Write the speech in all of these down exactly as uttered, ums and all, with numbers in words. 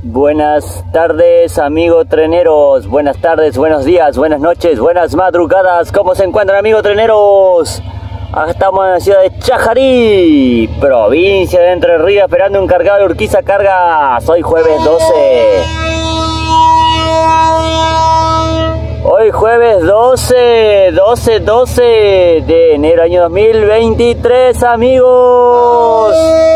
Buenas tardes, amigos treneros. Buenas tardes, buenos días, buenas noches, buenas madrugadas. ¿Cómo se encuentran, amigos treneros? Acá estamos en la ciudad de Chajarí, provincia de Entre Ríos, esperando un cargado de Urquiza Cargas. Hoy jueves doce. Hoy jueves doce, doce, doce de enero año dos mil veintitrés, amigos.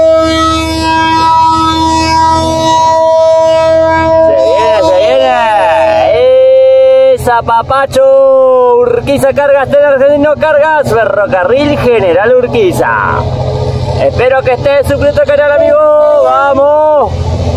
Zapapacho, Urquiza Cargas, Tren Argentino Cargas, Ferrocarril General Urquiza. Espero que estés suscrito al canal, amigo. ¡Vamos!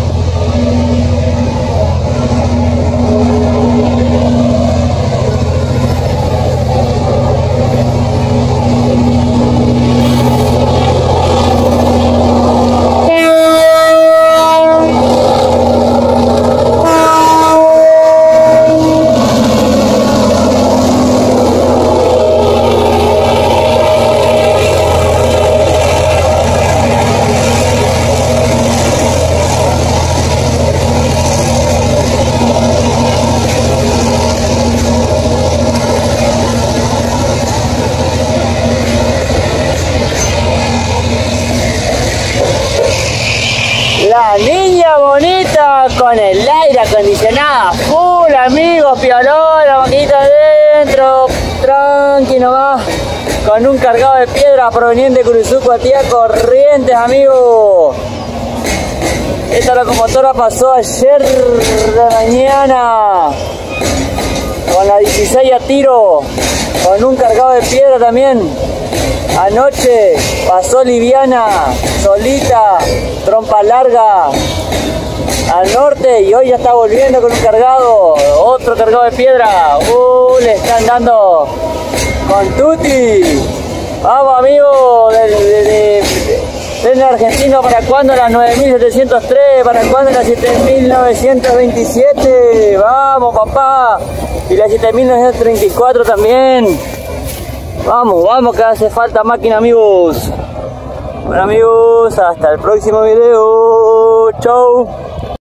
La niña bonita con el aire acondicionado full, amigos, piolón, la maquinita adentro, tranqui nomás, con un cargado de piedra proveniente de Curuzuco a tía Corrientes, amigos. Esta locomotora pasó ayer de mañana con la dieciséis a tiro, con un cargado de piedra también. Anoche pasó liviana, solita, trompa larga al norte, y hoy ya está volviendo con un cargado, otro cargado de piedra. Uh, le están dando con tutti. Vamos, amigos, de, de, de, Tren Argentino. ¿Para cuándo las nueve mil setecientos tres? ¿Para cuándo las siete mil novecientos veintisiete? Vamos, papá. Y las siete mil novecientos treinta y cuatro también. Vamos, vamos, que hace falta máquina, amigos. Bueno, amigos, hasta el próximo video. Chau.